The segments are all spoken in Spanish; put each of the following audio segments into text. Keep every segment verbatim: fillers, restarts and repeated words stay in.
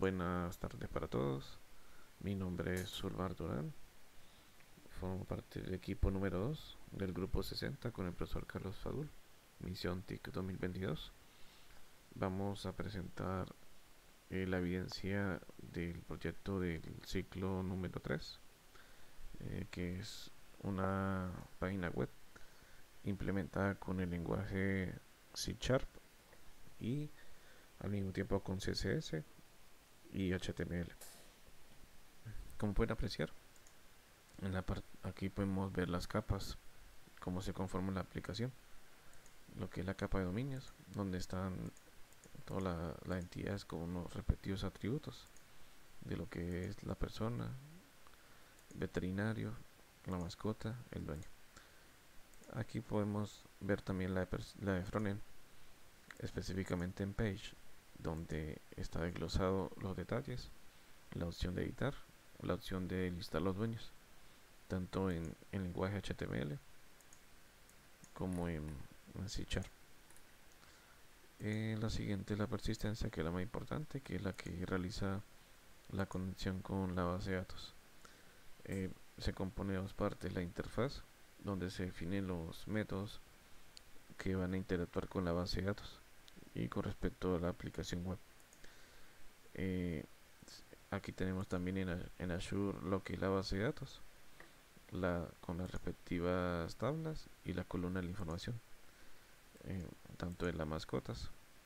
Buenas tardes para todos. Mi nombre es Surbar Durán. Formo parte del equipo número dos del grupo sesenta con el profesor Carlos Fadul. Misión T I C dos mil veintidós. Vamos a presentar eh, la evidencia del proyecto del ciclo número tres, eh, que es una página web implementada con el lenguaje C Sharp y al mismo tiempo con C S S y H T M L. Como pueden apreciar, en la parte aquí podemos ver las capas, cómo se conforma la aplicación, lo que es la capa de dominios, donde están todas las la entidades con unos respectivos atributos de lo que es la persona, veterinario, la mascota, el dueño. Aquí podemos ver también la de, la de frontend, específicamente en page, donde está desglosado los detalles, la opción de editar, la opción de listar los dueños, tanto en, en lenguaje H T M L como en, en C Sharp. Eh, la siguiente es la persistencia, que es la más importante, que es la que realiza la conexión con la base de datos. Eh, se compone de dos partes: la interfaz, donde se definen los métodos que van a interactuar con la base de datos, y con respecto a la aplicación web. Eh, aquí tenemos también en, en Azure lo que es la base de datos, la, con las respectivas tablas y la columna de la información, eh, tanto de las mascotas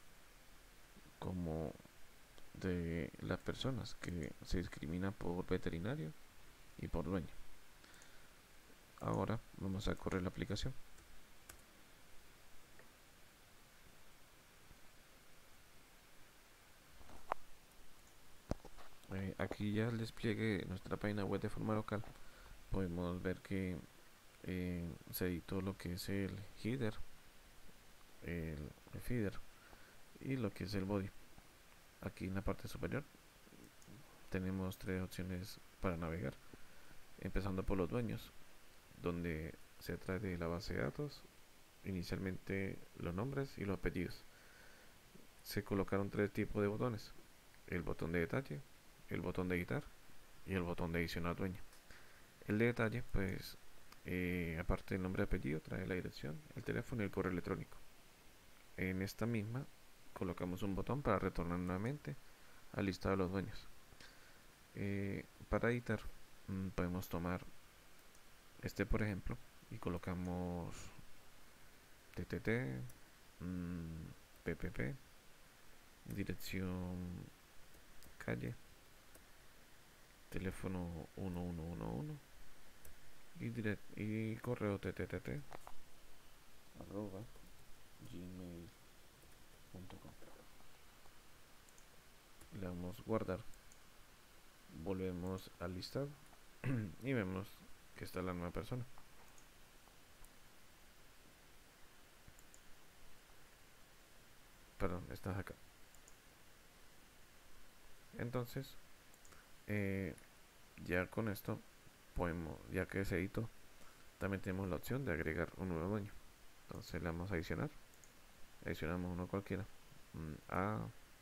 como de las personas, que se discrimina por veterinario y por dueño. Ahora vamos a correr la aplicación. Eh, aquí ya el despliegue de nuestra página web de forma local. Podemos ver que eh, se editó lo que es el header, el, el feeder y lo que es el body. Aquí en la parte superior tenemos tres opciones para navegar, empezando por los dueños, donde se trae de la base de datos inicialmente los nombres y los apellidos. Se colocaron tres tipos de botones: el botón de detalle, el botón de editar y el botón de adicionar dueño. El de detalle, pues, eh, aparte del nombre y apellido, trae la dirección, el teléfono y el correo electrónico. En esta misma colocamos un botón para retornar nuevamente al listado de los dueños. Eh, para editar, mmm, podemos tomar este, por ejemplo, y colocamos ttt, mmm, ppp, dirección calle, teléfono uno uno uno uno y, direct, y correo ttt arroba gmail punto com. Le damos guardar, volvemos al listado y vemos que está la nueva persona. Perdón, estás acá. Entonces, eh, ya con esto podemos, ya que se editó, también tenemos la opción de agregar un nuevo dueño. Entonces le damos a adicionar, adicionamos uno cualquiera, A,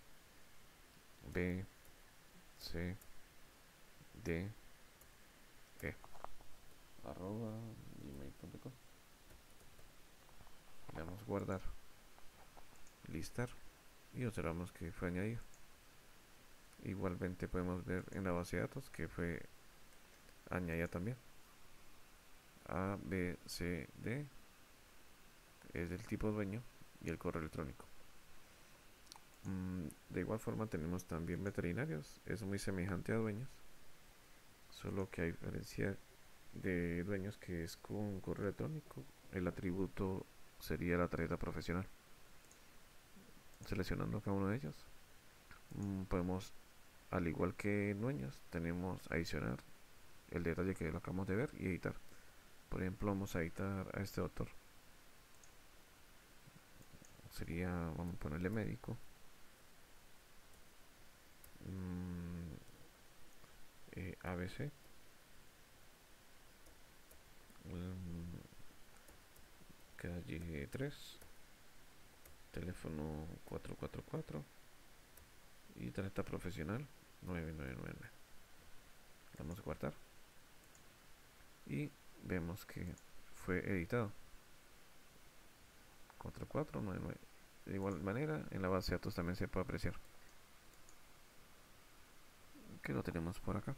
B, C, D, E, arroba gmail punto com. Le damos guardar, listar y observamos que fue añadido. Igualmente podemos ver en la base de datos que fue añadida también. A, B, C, D es del tipo dueño y el correo electrónico. Mm, de igual forma tenemos también veterinarios, es muy semejante a dueños, solo que a diferencia de dueños, que es con correo electrónico, el atributo sería la tarjeta profesional. Seleccionando cada uno de ellos, mmm, podemos, al igual que dueños, tenemos adicionar el detalle que lo acabamos de ver y editar. Por ejemplo, vamos a editar a este doctor, sería, vamos a ponerle médico, mmm, eh, A B C, mmm, calle tres, teléfono cuatro cuatro cuatro y tarjeta profesional nueve nueve nueve nueve. Vamos a guardar y vemos que fue editado. Cuatro cuatro nueve nueve. De igual manera, en la base de datos también se puede apreciar que lo tenemos por acá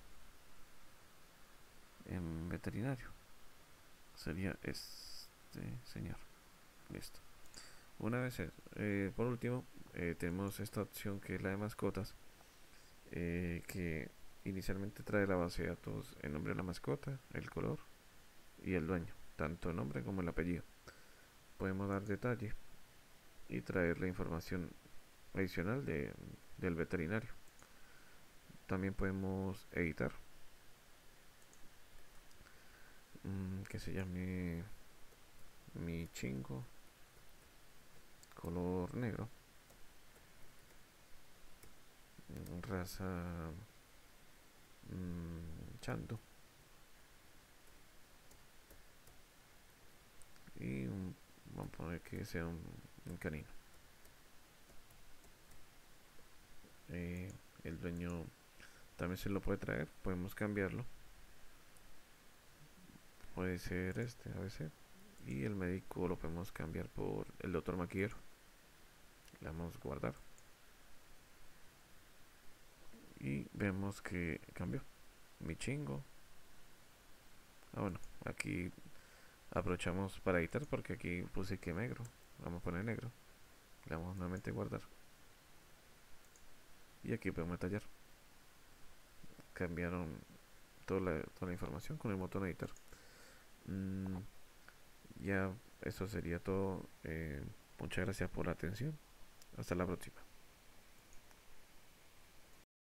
en veterinario. Sería este señor. Listo. Una vez, eh, por último, eh, tenemos esta opción que es la de mascotas, eh, que inicialmente trae la base de datos el nombre de la mascota, el color y el dueño, tanto el nombre como el apellido. Podemos dar detalle y traer la información adicional de, del veterinario. También podemos editar, mmm, que se llame mi chingo, color negro, raza mmm, chanto, y un, vamos a poner que sea un, un canino. Eh, el dueño también se lo puede traer, podemos cambiarlo, puede ser este A B C, y el médico lo podemos cambiar por el doctor Maquillero. Le damos a guardar y vemos que cambió. Mi chingo. Ah, bueno, aquí aprovechamos para editar porque aquí puse que negro. Vamos a poner negro. Le damos nuevamente a guardar. Y aquí podemos detallar. Cambiaron toda la, toda la información con el botón editar. Mm, ya eso sería todo. Eh, muchas gracias por la atención. Hasta la próxima.